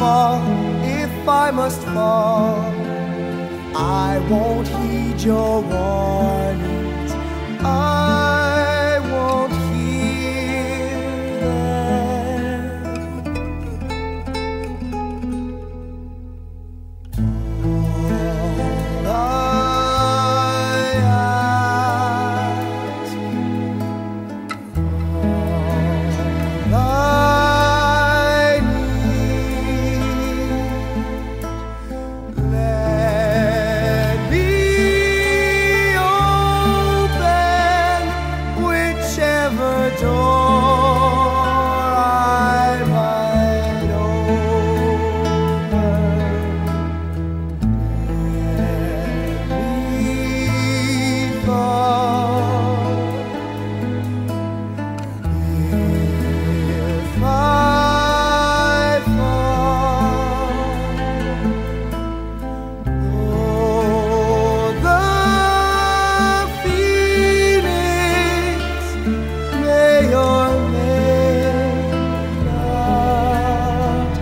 fall if I must fall. I won't heed your warnings. I won't hear them. All I ask, all I need, let me open whichever door I might open. Let me fall if I fall. Oh, the phoenix may or may not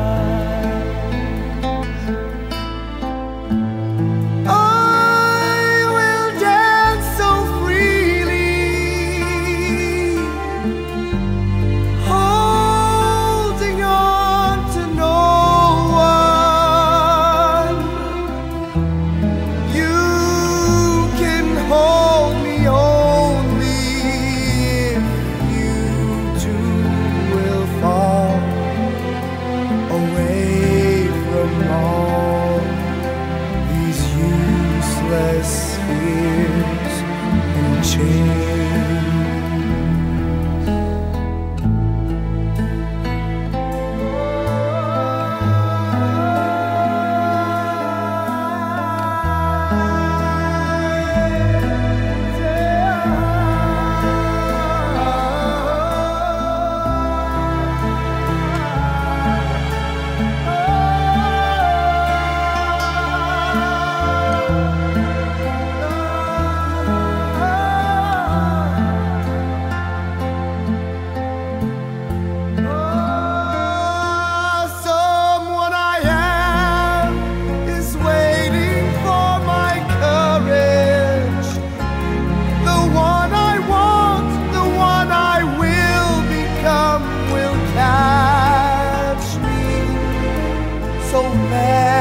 rise. I will dance so freely, holding on to no one. You can hold me only if you too will fall away from all these useless fears and chains. Someone I am is waiting for my courage. The one I want, the one I will become will catch me. So